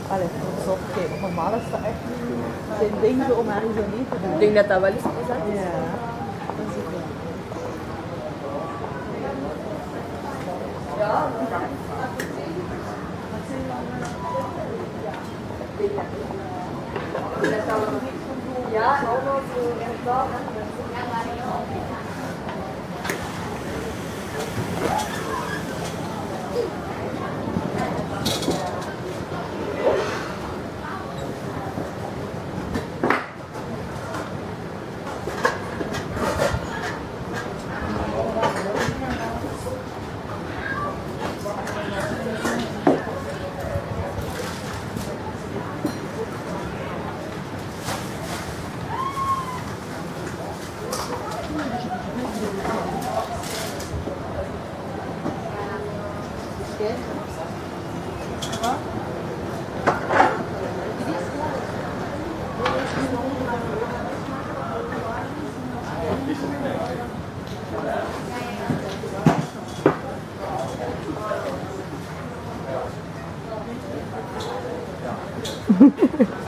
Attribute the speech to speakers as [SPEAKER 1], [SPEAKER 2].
[SPEAKER 1] Allee, zo oké. Normaal is dat echt geen ding zo om ergens aan mee te doen.
[SPEAKER 2] Ik denk dat dat wel eens gezegd is.
[SPEAKER 1] Ja, dat is het.
[SPEAKER 2] Ja, ja, allemaal zo inderdaad.
[SPEAKER 1] Ja.